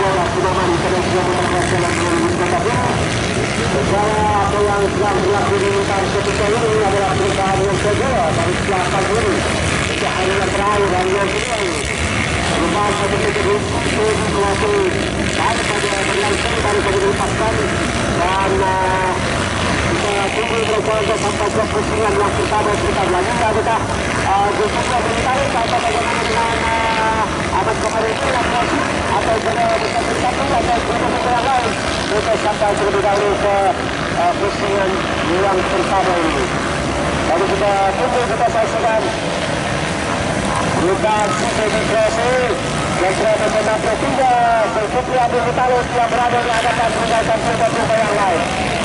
Apa yang sedang berlaku di ketika ini adalah perubahan yang kedua dari siapa dulu sejak hari yang terakhir dan yang kedua ini perubahan satu itu suatu baik pada berlangsung daripada dilepaskan dan kita tunggu berapa sampai ke pusingan yang pertama kita belajar kita khususnya beritahu apa bagaimana dengan amat kemarin ini atau juga berkata-kata atau berkata yang lain kita sampai terlebih dahulu ke pusingan yang pertama ini. Lalu kita tunggu, kita saksikan bukan registrasi yang berada di nomor 3 Zulkifli Abdul Muttalib yang berada di hadapan meninggalkan kurba-kurba yang lain.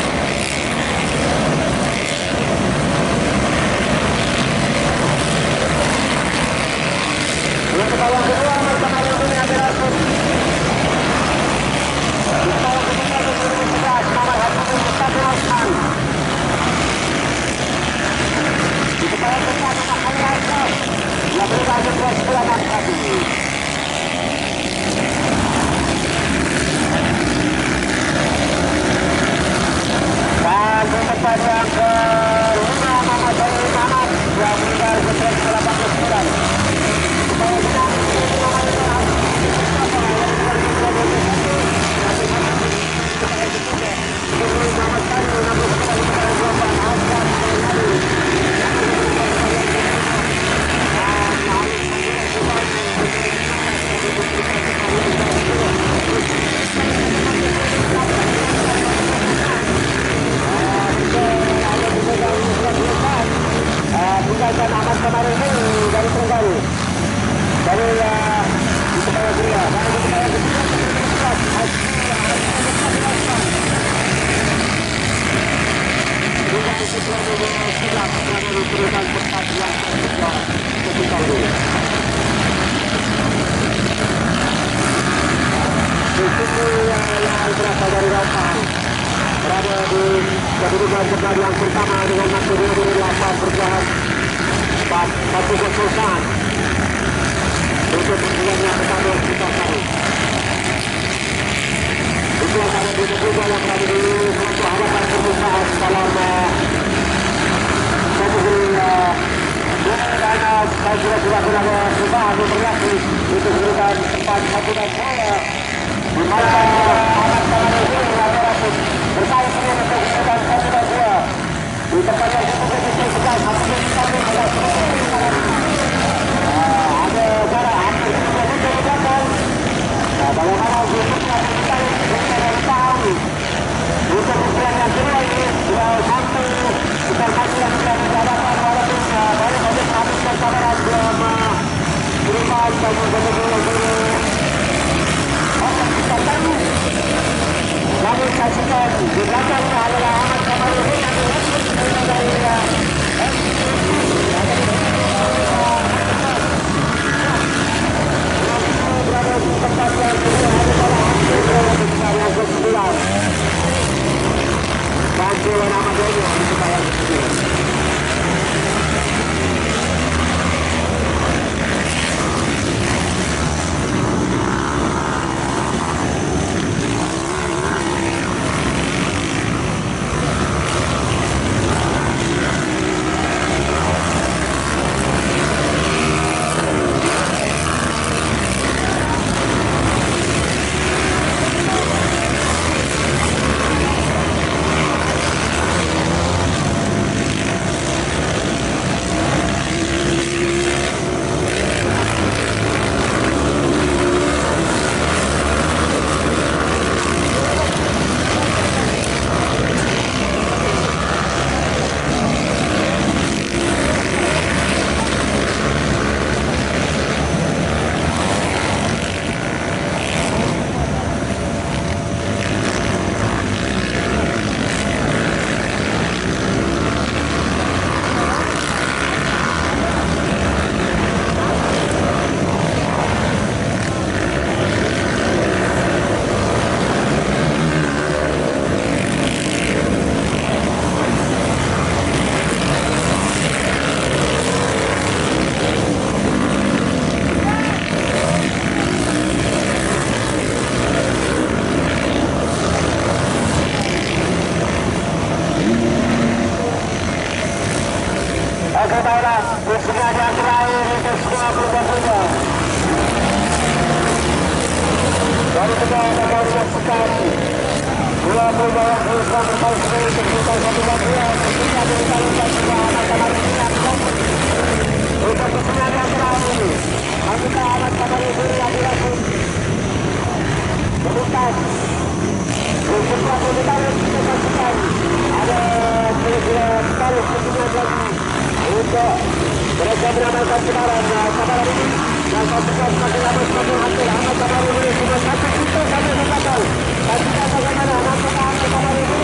Yang kedua bersama ini adalah Bintang ketiga 2011 nomor Habibur Mustaqim Osman. Di kepala depan nomor Khairul yang berada di sebelah kaki. Dan di tempat yang ke-5 Muhammad Zainul Muhammad yang meninggal setelah 89. Kepala depan tinggalkan amat kemarin ini dari Tenggara dari di kepala Gria dan di kepala berasal dari Rampang berada di kedudukan sebelah yang pertama dengan maksimum 28 perjalanan 1-0 untuk perjalanan yang pertama kita tahu itu ada di kedua yang berada di untuk hadapan permukaan dalam karena saya sudah berada perubahan berlaku untuk memberikan tempat 1 dan 2 di mana amat kalah ini bersaing dengan kesulitan 1 dan 2 di tempat yang cukup segar ada jarak hampir 3 meter di belakang. Bagaimana berikutnya kita tahu untuk ukuran yang kedua ini sudah sampai besar kaki yang sudah dihadapan walaupun baru saja habis kesabaran selama perubahan dan benar-benar akan kita tahu. Lalu saksikan di belakangnya adalah Ahmad Kamarudin yang berada dari berada di tempat yang kedua adalah yang ke-9 dan Dewan Ahmadiyah di tempat yang ke-9. mereka beramalkan kebaran kabaran ini yang satukan semakin lama semakin hancur. Ahmad Sabari ini sudah satu kita sampai membatal dan kita bagaimana nampaknya Ahmad Sabari ini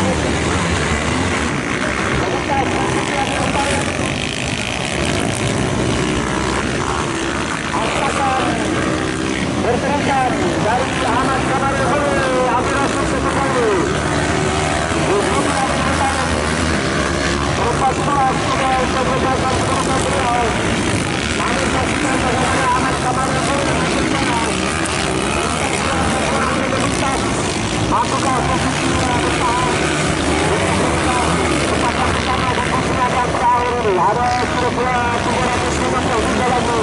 asalkan berterikan dari Ahmad Sabari ini Abdul Rasul Sekali Lepas sudah sebesarkan kepada beliau. Kami saksikan bagaimana Ahmad Sabari apakah posisinya bertahan tempatkan bersama dan posisinya yang terakhir ini ada kira-kira 350 hingga lagi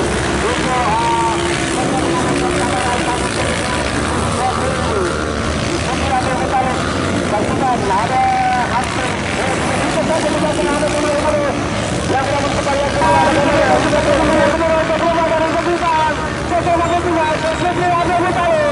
untuk ada hampir yang berada kembali yang kedua